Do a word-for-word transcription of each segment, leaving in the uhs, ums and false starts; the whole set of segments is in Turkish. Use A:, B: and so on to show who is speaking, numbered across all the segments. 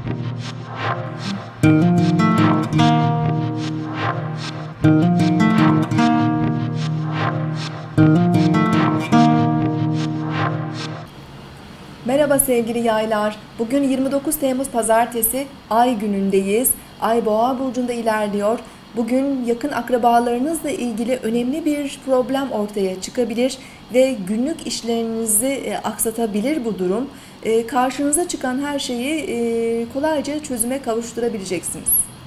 A: Merhaba sevgili yaylar. Bugün yirmi dokuz Temmuz Pazartesi, Ay günündeyiz. Ay Boğa burcunda ilerliyor. Bugün yakın akrabalarınızla ilgili önemli bir problem ortaya çıkabilir ve günlük işlerinizi aksatabilir bu durum. Karşınıza çıkan her şeyi kolayca çözüme kavuşturabileceksiniz.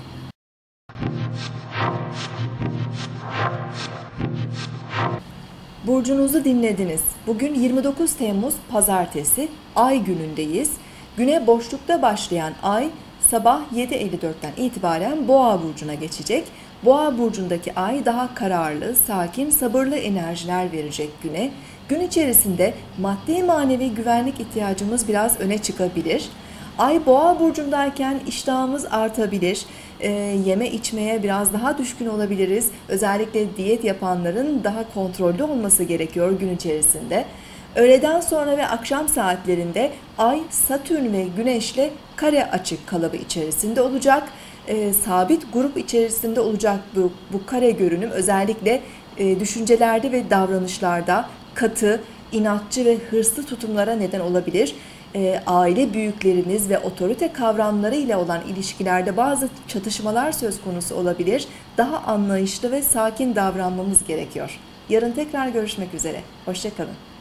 A: Burcunuzu dinlediniz. Bugün yirmi dokuz Temmuz Pazartesi, Ay günündeyiz. Güne boşlukta başlayan Ay, sabah yedi elli dörtten itibaren Boğa burcuna geçecek. Boğa burcundaki Ay daha kararlı, sakin, sabırlı enerjiler verecek güne. Gün içerisinde maddi manevi güvenlik ihtiyacımız biraz öne çıkabilir. Ay Boğa burcundayken iştahımız artabilir, e, yeme içmeye biraz daha düşkün olabiliriz. Özellikle diyet yapanların daha kontrollü olması gerekiyor gün içerisinde. Öğleden sonra ve akşam saatlerinde Ay Satürn ve Güneş'le kare açık kalıbı içerisinde olacak. E, sabit grup içerisinde olacak bu, bu kare görünüm özellikle e, düşüncelerde ve davranışlarda katı, inatçı ve hırslı tutumlara neden olabilir. Aile büyükleriniz ve otorite kavramları ile olan ilişkilerde bazı çatışmalar söz konusu olabilir. Daha anlayışlı ve sakin davranmamız gerekiyor. Yarın tekrar görüşmek üzere. Hoşça kalın.